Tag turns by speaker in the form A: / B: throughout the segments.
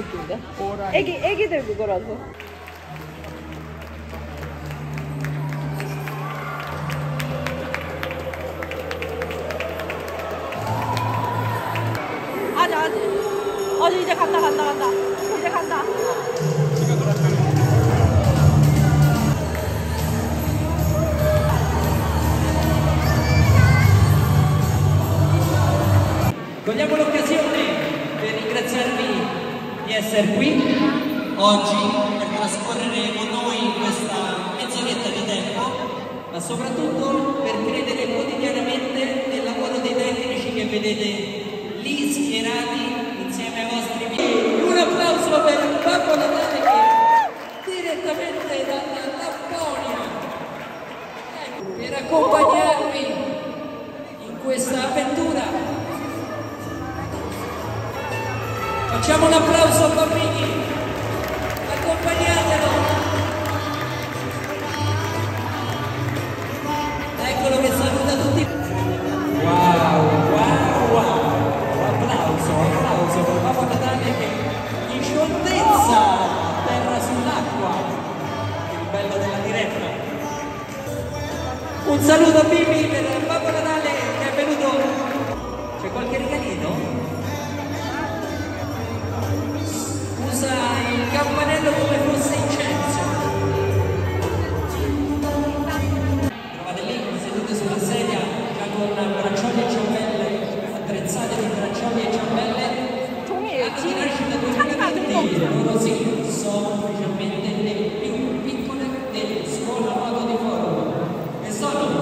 A: 느낌인데? 애기들 그거라서. 아직 이제 간다. 이제 간다.
B: Cogliamo l'occasione per ringraziarvi di essere qui oggi per trascorrere con noi questa mezz'oretta di tempo, ma soprattutto per credere quotidianamente nel lavoro dei tecnici che vedete lì schierati insieme ai vostri figli. Un applauso per Babbo Natale che direttamente dalla Lapponia per accompagnarvi in questa avventura. Facciamo un applauso a bambini, accompagnatelo. Eccolo che saluta tutti. Wow, applauso per Babbo Natale che in scioltezza terra sull'acqua. Il bello della diretta. Un saluto a Bibi per Babbo Natale che è venuto. C'è qualche regalino? Usa il campanello come fosse incenso. Trovate lì sedute sulla sedia già con braccioli e ciambelle, attrezzate di braccioli e ciambelle. Anche di nascita 2020, loro sì, sono ufficialmente le più piccole delle scuole nuoto di Forum. E sono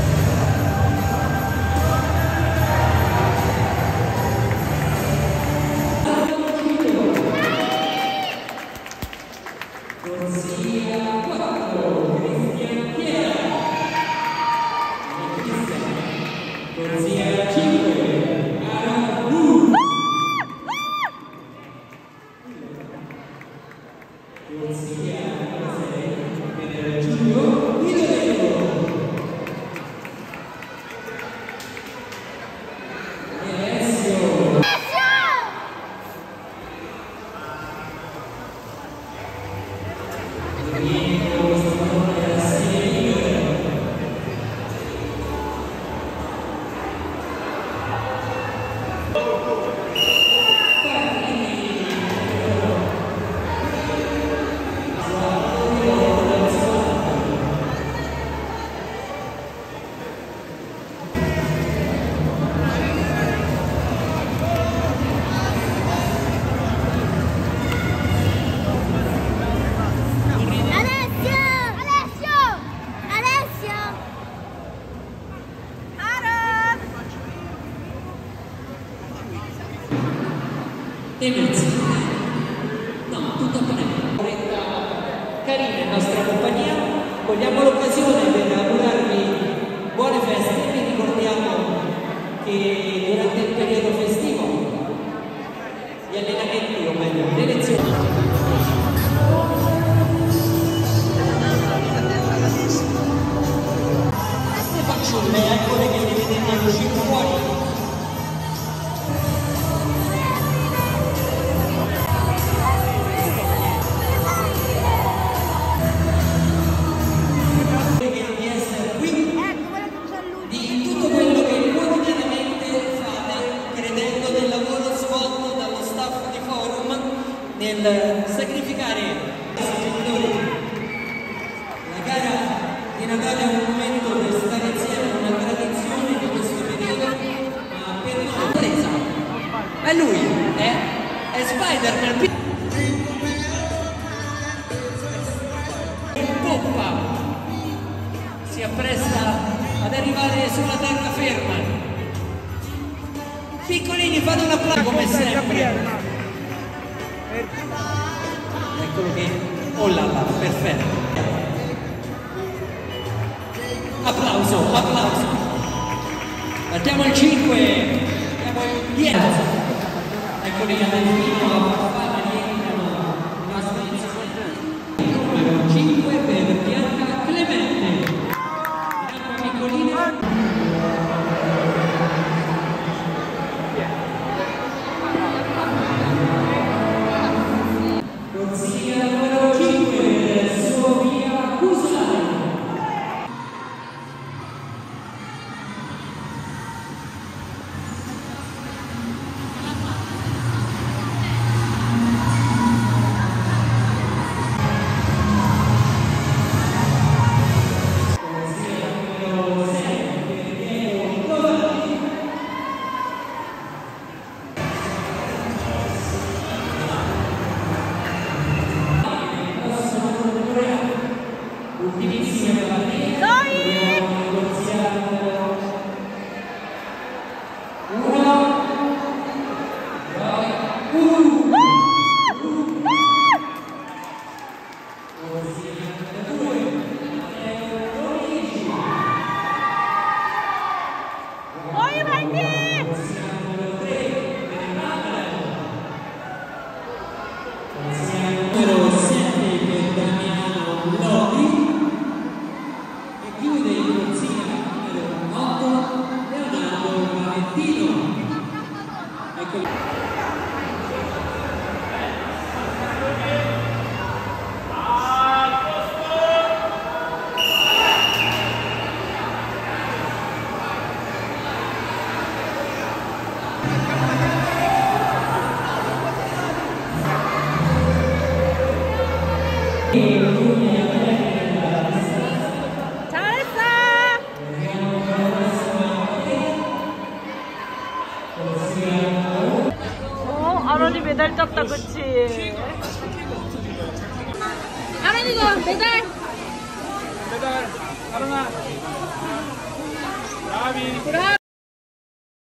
B: Emilzi. No, tutto bene. Carina in nostra compagnia, cogliamo l'occasione per augurarvi buone feste. Vi ricordiamo che durante il periodo festivo gli allenamenti, o meglio le lezioni, queste fanciulle, eccole che le vedete uscire fuori. Nel sacrificare la gara di Natale è un momento per stare insieme, una tradizione di questo periodo, ma per noi è lui, è Spider-Man. In poppa si appresta ad arrivare sulla terraferma. Piccolini, fate un applauso come sempre. Eccolo che, oh là là, perfetto. Applauso. Battiamo il 5, battiamo il 10. Eccoli a Delfino, a Farfalla, rientrano i nostri insegnanti. Numero 5 per Bianca Clemente. Bianca piccolina. Numero 7 per Damiano Lodi e chiude in corsia numero 8 Leonardo Valentino. Ecco.
A: 잘했어. 아론이 메달 땄다, 그치? 아론이가 메달.
C: 메달, 아론아. 나비.